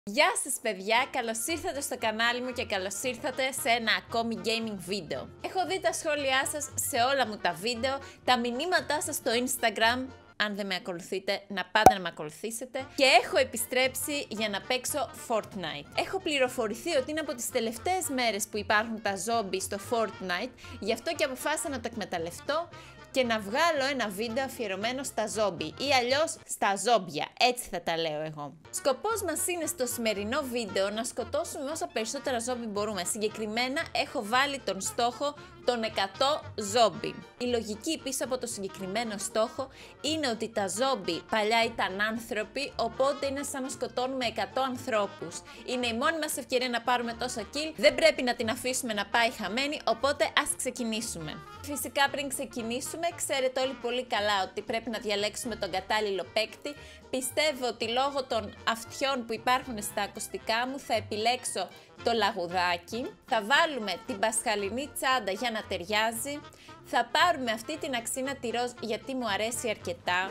Γεια σας παιδιά, καλώς ήρθατε στο κανάλι μου και καλώς ήρθατε σε ένα ακόμη gaming βίντεο. Έχω δει τα σχόλιά σας σε όλα μου τα βίντεο, τα μηνύματά σας στο Instagram. Αν δεν με ακολουθείτε, να πάτε να με ακολουθήσετε. Και έχω επιστρέψει για να παίξω Fortnite. Έχω πληροφορηθεί ότι είναι από τις τελευταίες μέρες που υπάρχουν τα ζόμπι στο Fortnite, γι' αυτό και αποφάσισα να το εκμεταλλευτώ και να βγάλω ένα βίντεο αφιερωμένο στα ζόμπι ή αλλιώς στα ζόμπια, έτσι θα τα λέω εγώ. Σκοπός μας είναι στο σημερινό βίντεο να σκοτώσουμε όσα περισσότερα ζόμπι μπορούμε. Συγκεκριμένα έχω βάλει τον στόχο των 100 ζόμπι. Η λογική πίσω από το συγκεκριμένο στόχο είναι ότι τα ζόμπι παλιά ήταν άνθρωποι, οπότε είναι σαν να σκοτώνουμε 100 ανθρώπους. Είναι η μόνη μας ευκαιρία να πάρουμε τόσα kill, δεν πρέπει να την αφήσουμε να πάει χαμένη, οπότε ας ξεκινήσουμε. Φυσικά πριν ξεκινήσουμε, ξέρετε όλοι πολύ καλά ότι πρέπει να διαλέξουμε τον κατάλληλο παίκτη. Πιστεύω ότι λόγω των αυτιών που υπάρχουν στα ακουστικά μου θα επιλέξω το λαγουδάκι. Θα βάλουμε την πασχαλινή τσάντα για να ταιριάζει. Θα πάρουμε αυτή την αξίνα τη ροζ γιατί μου αρέσει αρκετά.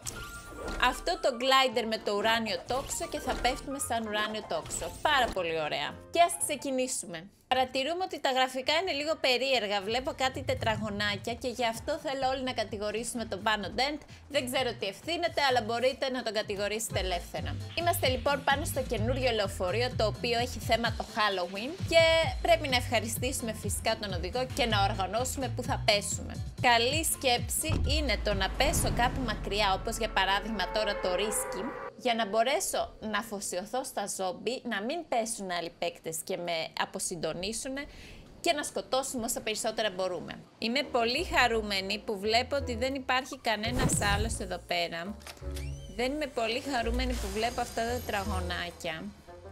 Αυτό το glider με το ουράνιο τόξο και θα πέφτουμε σαν ουράνιο τόξο. Πάρα πολύ ωραία. Και ας ξεκινήσουμε. Παρατηρούμε ότι τα γραφικά είναι λίγο περίεργα, βλέπω κάτι τετραγωνάκια και γι' αυτό θέλω όλοι να κατηγορήσουμε τον Πάνω Dent. Δεν ξέρω τι ευθύνεται, αλλά μπορείτε να τον κατηγορήσετε ελεύθερα. Είμαστε λοιπόν πάνω στο καινούριο λεωφορείο, το οποίο έχει θέμα το Halloween και πρέπει να ευχαριστήσουμε φυσικά τον οδηγό και να οργανώσουμε που θα πέσουμε. Καλή σκέψη είναι το να πέσω κάπου μακριά, όπως για παράδειγμα τώρα το Risky, για να μπορέσω να αφοσιωθώ στα ζόμπι, να μην πέσουν άλλοι παίκτες και με αποσυντονίσουν και να σκοτώσουμε όσα περισσότερα μπορούμε. Είμαι πολύ χαρούμενη που βλέπω ότι δεν υπάρχει κανένας άλλος εδώ πέρα. Δεν είμαι πολύ χαρούμενη που βλέπω αυτά τα τετραγωνάκια.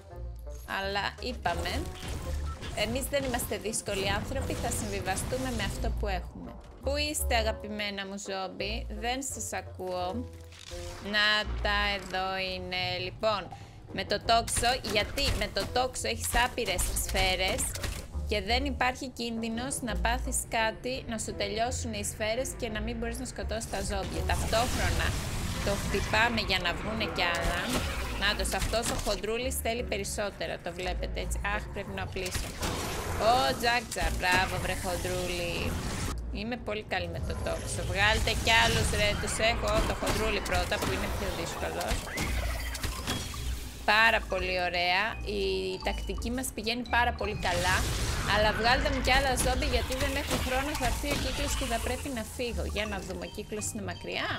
Αλλά είπαμε, εμείς δεν είμαστε δύσκολοι άνθρωποι, θα συμβιβαστούμε με αυτό που έχουμε. Πού είστε αγαπημένα μου ζόμπι, δεν σας ακούω. Να τα, εδώ είναι. Λοιπόν, με το τόξο, γιατί με το τόξο έχεις άπειρες σφαίρες και δεν υπάρχει κίνδυνος να πάθεις κάτι, να σου τελειώσουν οι σφαίρες και να μην μπορείς να σκοτώσεις τα ζόμπια. Ταυτόχρονα το χτυπάμε για να βγούνε κι άλλα. Νάτος, αυτός ο χοντρούλης θέλει περισσότερα, το βλέπετε έτσι. Αχ, πρέπει να οπλίσω. Ω, τζάκτζα, μπράβο βρε χοντρούλη. Είμαι πολύ καλή με το τόξο. Βγάλτε κι άλλους ρε, τους έχω. Το χοντρούλι πρώτα που είναι πιο δύσκολο. Πάρα πολύ ωραία. Η τακτική μας πηγαίνει πάρα πολύ καλά. Αλλά βγάλτε μου κι άλλα ζόμπι γιατί δεν έχω χρόνο. Θα έρθει ο κύκλος και θα πρέπει να φύγω. Για να δούμε, ο κύκλος είναι μακριά.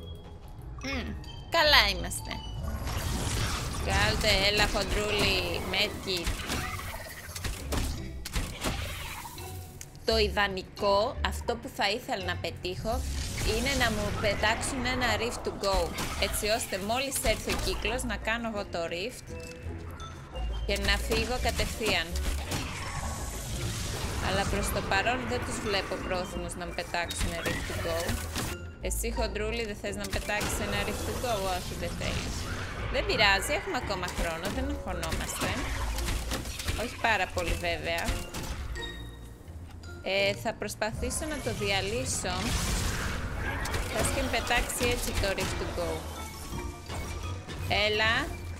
Καλά είμαστε. Βγάλτε, έλα χοντρούλι, medkit. Το ιδανικό, αυτό που θα ήθελα να πετύχω, είναι να μου πετάξουν ένα rift to go, έτσι ώστε μόλις έρθει ο κύκλος να κάνω εγώ το rift και να φύγω κατευθείαν. Αλλά προς το παρόν δεν τους βλέπω πρόθυμους να μου πετάξουν rift to go. Εσύ χοντρούλη δεν θες να μου πετάξεις ένα rift to go? Όχι, δεν θέλεις. Δεν πειράζει, έχουμε ακόμα χρόνο, δεν αγχωνόμαστε. Όχι πάρα πολύ βέβαια. Θα προσπαθήσω να το διαλύσω. Θα σκέφτομαι πετάξει έτσι το rift to go. Έλα.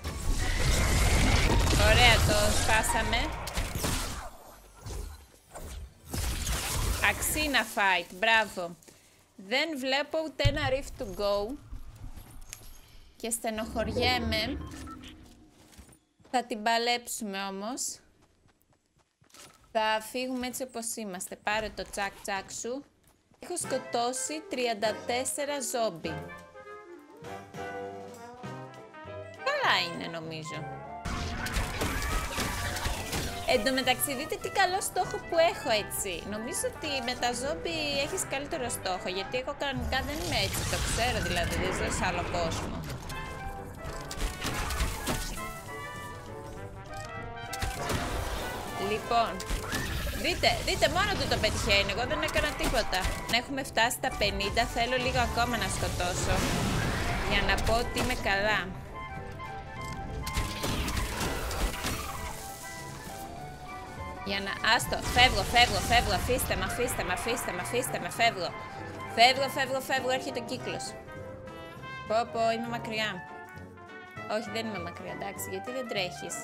Ωραία, το σπάσαμε. Αξίνα fight, μπράβο. Δεν βλέπω ούτε ένα rift to go και στενοχωριέμαι. Θα την παλέψουμε όμως. Θα φύγουμε έτσι όπως είμαστε. Πάρε το τσακ τσακ σου. Έχω σκοτώσει 34 ζόμπι. Καλά είναι νομίζω. Εν τω μεταξύ δείτε τι καλό στόχο που έχω έτσι. Νομίζω ότι με τα ζόμπι έχεις καλύτερο στόχο. Γιατί εγώ κανονικά δεν είμαι έτσι. Το ξέρω δηλαδή, δεν ζω σε άλλο κόσμο. Λοιπόν, δείτε μόνο του το πετυχαίνει, εγώ δεν έκανα τίποτα. Να έχουμε φτάσει στα 50, θέλω λίγο ακόμα να σκοτώσω για να πω ότι είμαι καλά. Για να, άστο, φεύγω, αφήστε με, φεύγω, έρχεται ο κύκλος. Πω, είμαι μακριά. Όχι, δεν είμαι μακριά, εντάξει, γιατί δεν τρέχεις.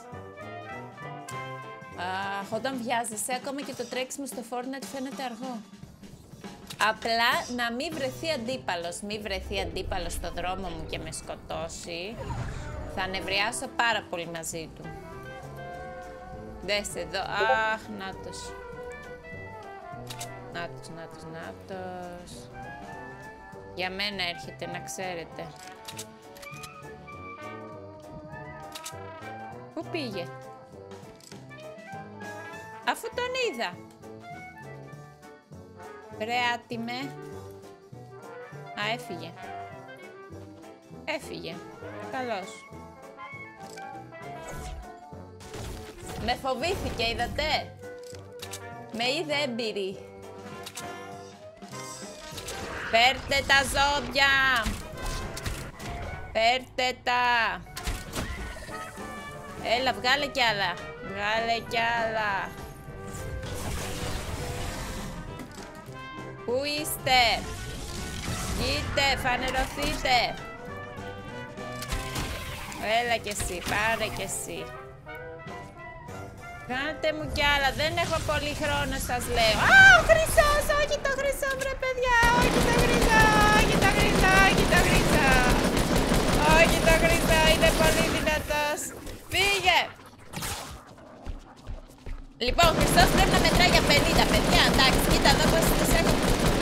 Αχ, όταν βιάζεσαι, ακόμα και το τρέξιμο στο Fortnite φαίνεται αργό. Απλά να μην βρεθεί αντίπαλος. Μην βρεθεί αντίπαλος στο δρόμο μου και με σκοτώσει. Θα νευριάσω πάρα πολύ μαζί του. Δες εδώ. Αχ, νάτος. Νάτος. Για μένα έρχεται, να ξέρετε. Πού πήγε? Αφού τον είδα. Ρε άτιμε. Α, έφυγε. Έφυγε. Καλώς. Με φοβήθηκε, είδατε. Με είδε έμπειρη. Φέρτε τα ζόμπια. Φέρτε τα. Έλα, βγάλε κι άλλα. Βγάλε κι άλλα. Πού είστε? Βγείτε, φανερωθείτε. Έλα κι εσύ, πάρε κι εσύ. Κάντε μου κι άλλα, δεν έχω πολύ χρόνο, σας λέω. Α, ο χρυσός, όχι το χρυσό, βρε παιδιά, όχι το χρυσό, όχι το χρυσό, όχι το χρυσό. Όχι το χρυσό, είναι πολύ δυνατός. Φύγε. Λοιπόν, ο χρυσός πρέπει να μετράει για 50, παιδιά, εντάξει, κοίτα εδώ πως τους έχω.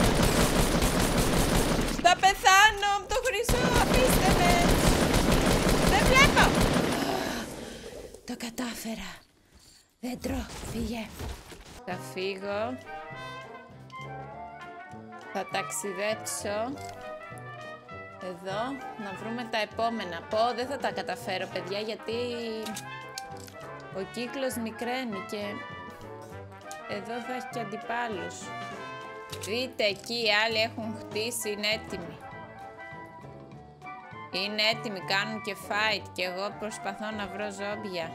Θα πεθάνω από το χρυσό, αφήστε με. Δεν βλέπω. Το κατάφερα. Δέντρο, φύγε. Θα φύγω. Θα ταξιδέψω. Εδώ, να βρούμε τα επόμενα. Πω, δεν θα τα καταφέρω, παιδιά, γιατί ο κύκλος μικραίνει και εδώ θα έχει και αντιπάλους. Δείτε εκεί, οι άλλοι έχουν χτίσει, είναι έτοιμοι. Είναι έτοιμοι, κάνουν και fight και εγώ προσπαθώ να βρω ζόμπια.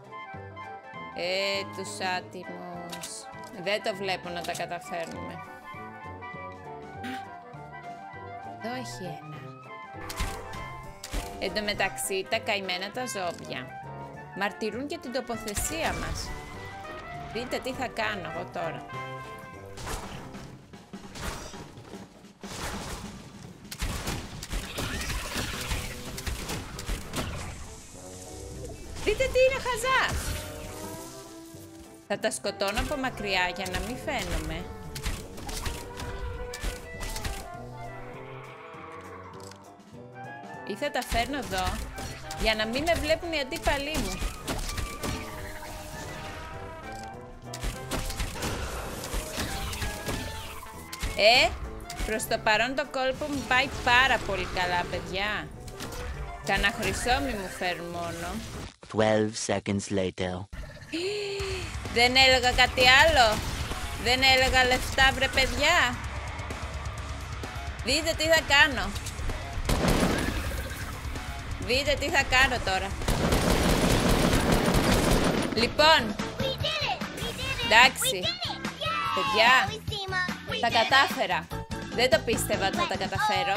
Τους άτιμους. Δεν το βλέπω να τα καταφέρνουμε. Εδώ έχει ένα. Εν τω μεταξύ, τα καημένα τα ζόμπια μαρτυρούν και την τοποθεσία μας. Δείτε τι θα κάνω εγώ τώρα. Δείτε τι είναι χαζά. Θα τα σκοτώνω από μακριά για να μην φαίνομαι. Ή θα τα φέρνω εδώ για να μην με βλέπουν οι αντίπαλοι μου. Προς το παρόν το κόλπο μου πάει πάρα πολύ καλά, παιδιά. Κανα χρυσό μη μου φέρουν μόνο. 12 seconds later. Δεν έλεγα κάτι άλλο. Δεν έλεγα λεφτά, βρε παιδιά. Δείτε τι θα κάνω. Δείτε τι θα κάνω τώρα. Λοιπόν. Εντάξει. Παιδιά, τα κατάφερα. Δεν το πίστευα ότι θα τα καταφέρω.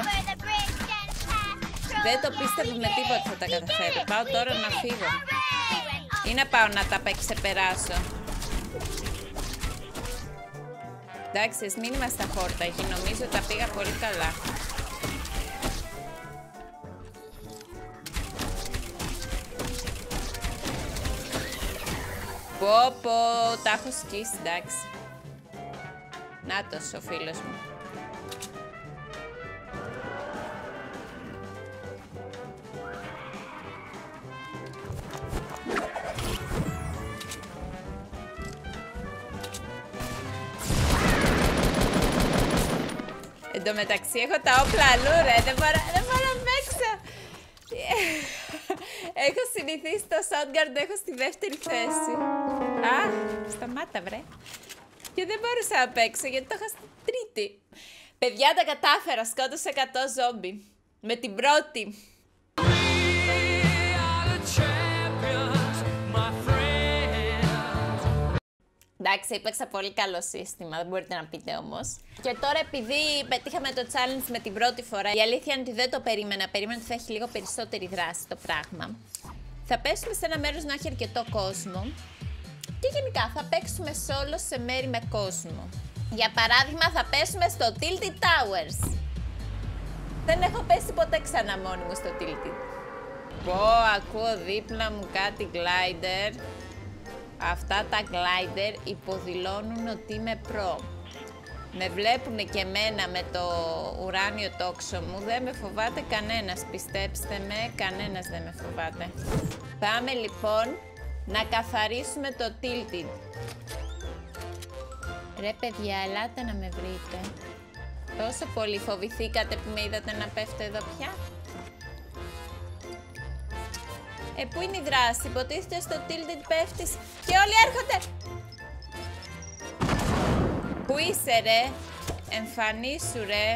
Δεν το πίστευα με τίποτα ότι θα τα καταφέρω. Πάω τώρα να φύγω. Ή να πάω να τα ξεπεράσω. Εντάξει, ας μην είμαστε χόρταγοι. Νομίζω τα πήγα πολύ καλά. Πω, τα έχω σκίσει, εντάξει. Νάτος ο φίλος μου. Εν τω μεταξύ έχω τα όπλα αλλού, ρε. Δεν μπορώ να παίξω. Έχω συνηθίσει το shotgun, το έχω στη δεύτερη θέση. Α, σταμάτα, βρε. Και δεν μπορούσα να παίξω γιατί το είχα στη τρίτη. Παιδιά, τα κατάφερα. Σκότωσα 100 ζόμπι. Με την πρώτη. Εντάξει, έπαιξα πολύ καλό σύστημα, δεν μπορείτε να πείτε όμως. Και τώρα επειδή πετύχαμε το challenge με την πρώτη φορά, η αλήθεια είναι ότι δεν το περίμενα. Περίμενα ότι θα έχει λίγο περισσότερη δράση το πράγμα. Θα πέσουμε σε ένα μέρος να έχει αρκετό κόσμο. Και γενικά θα παίξουμε solo σε μέρη με κόσμο. Για παράδειγμα θα πέσουμε στο Tilted Towers. Δεν έχω πέσει ποτέ ξανά μόνη μου στο Tilted. Πω, ακούω δίπλα μου κάτι glider. Αυτά τα glider υποδηλώνουν ότι είμαι pro. Με βλέπουν και εμένα με το ουράνιο τόξο μου. Δεν με φοβάται κανένας, πιστέψτε με, κανένας δεν με φοβάται. Πάμε λοιπόν να καθαρίσουμε το Tilted. Ρε παιδιά, ελάτε να με βρείτε. Τόσο πολύ φοβηθήκατε που με είδατε να πέφτω εδώ πια. Πού είναι η δράση, υποτίθεται στο Tilted πέφτεις και όλοι έρχονται. Πού είσαι ρε, εμφανίσου ρε.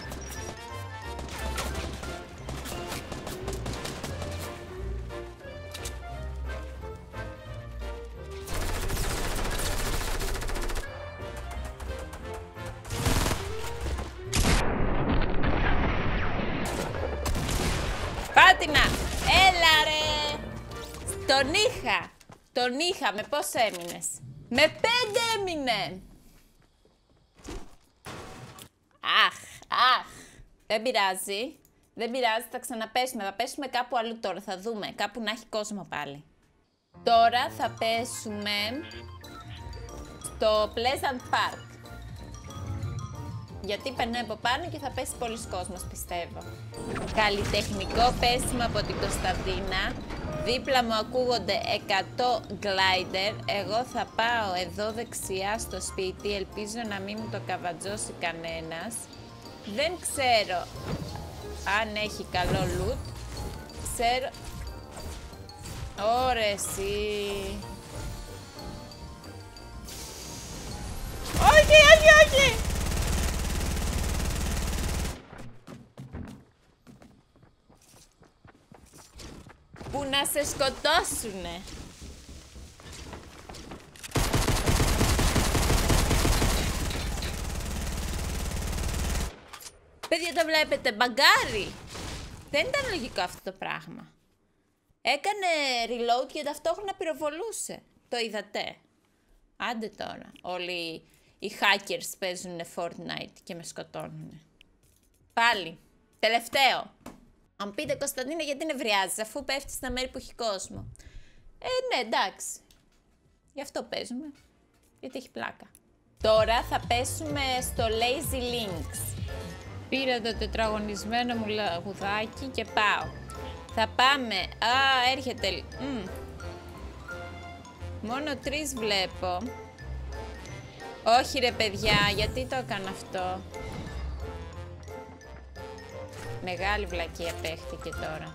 Πάτινα, έλα ρε. Τον είχα, με πόσο έμεινες? Με 5 έμεινε. Αχ, δεν πειράζει, θα ξαναπέσουμε, θα πέσουμε κάπου αλλού τώρα, θα δούμε, κάπου να έχει κόσμο πάλι. Τώρα θα πέσουμε στο Pleasant Park. Γιατί περνάει από πάνω και θα πέσει πολλοί κόσμος, πιστεύω. Καλλιτεχνικό πέσιμο από την Κωνσταντίνα. Δίπλα μου ακούγονται 100 glider. Εγώ θα πάω εδώ δεξιά στο σπίτι. Ελπίζω να μην μου το καβατζώσει κανένας. Δεν ξέρω αν έχει καλό loot. Ξέρω... Ωρε εσύ. Όχι! Που να σε σκοτώσουνε. Παιδιά, το βλέπετε, μπαγκάρι. Δεν ήταν λογικό αυτό το πράγμα. Έκανε reload και ταυτόχρονα πυροβολούσε. Το είδατε? Άντε τώρα. Όλοι οι hackers παίζουν Fortnite και με σκοτώνουν. Πάλι. Τελευταίο. Αν μου πείτε, Κωνσταντίνα, γιατί νευριάζεις αφού πέφτεις στα μέρη που έχει κόσμο? Ναι, εντάξει. Γι' αυτό παίζουμε. Γιατί έχει πλάκα. Τώρα θα πέσουμε στο Lazy Links. Πήρα το τετραγωνισμένο μου λαγουδάκι και πάω. Θα πάμε... έρχεται... Μόνο 3 βλέπω. Όχι ρε παιδιά, γιατί το έκανα αυτό? Μεγάλη βλακεία παίχτηκε τώρα.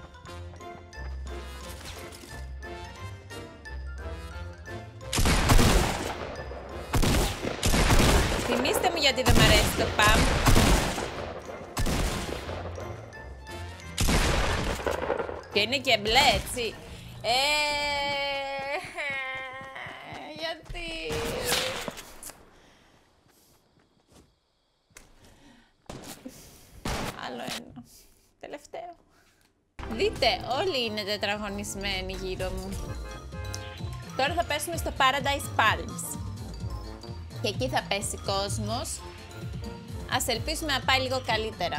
Θυμήστε μου γιατί δεν μ' αρέσει το παμ. Και είναι και μπλε, έτσι. Γιατί... Άλλο ένα. Τελευταίο. Δείτε, όλοι είναι τετραγωνισμένοι γύρω μου. Τώρα θα πέσουμε στο Paradise Palms. Και εκεί θα πέσει κόσμος. Ας ελπίσουμε να πάει λίγο καλύτερα.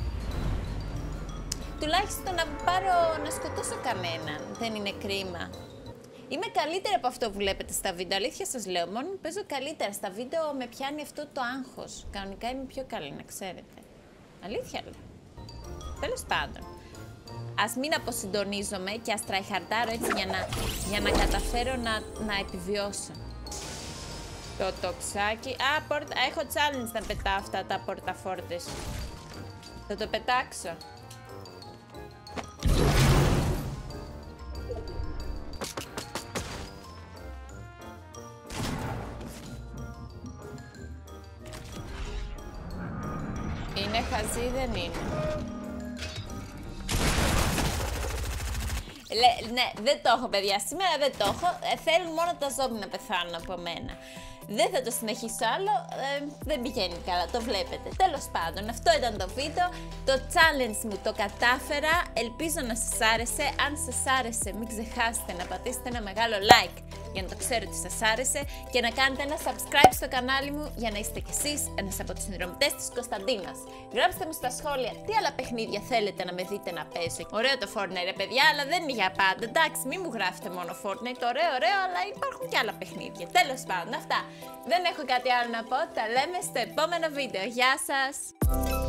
Τουλάχιστον να σκοτώσω κανέναν. Δεν είναι κρίμα. Είμαι καλύτερα από αυτό που βλέπετε στα βίντεο. Αλήθεια σας λέω. Μόνο παίζω καλύτερα. Στα βίντεο με πιάνει αυτό το άγχος. Κανονικά είμαι πιο καλή, να ξέρετε. Αλήθεια λέω. Τέλος πάντων. Ας μην αποσυντονίζομαι και ας τραϊχαρτάρω έτσι για να καταφέρω να επιβιώσω. Το τοξάκι. Έχω challenge να πετάω αυτά τα πορταφόρτες. Θα το πετάξω. Είναι χαζί, δεν είναι? Ναι, δεν το έχω παιδιά σήμερα, δεν το έχω. Θέλουν μόνο τα ζόμπι να πεθάνουν από μένα. Δεν θα το συνεχίσω άλλο, δεν πηγαίνει καλά, το βλέπετε. Τέλος πάντων, αυτό ήταν το βίντεο, το challenge μου το κατάφερα, ελπίζω να σας άρεσε. Αν σας άρεσε μην ξεχάσετε να πατήσετε ένα μεγάλο like για να το ξέρω ότι σας άρεσε και να κάνετε ένα subscribe στο κανάλι μου για να είστε κι εσείς ένας από τους συνδρομητές της Κωνσταντίνας. Γράψτε μου στα σχόλια τι άλλα παιχνίδια θέλετε να με δείτε να παίζω. Ωραίο το Fortnite ρε παιδιά, αλλά δεν είναι για πάντα. Εντάξει, μην μου γράφετε μόνο Fortnite, ωραίο, αλλά υπάρχουν και άλλα παιχνίδια. Τέλος πάντων, αυτά. Δεν έχω κάτι άλλο να πω, τα λέμε στο επόμενο βίντεο. Γεια σας!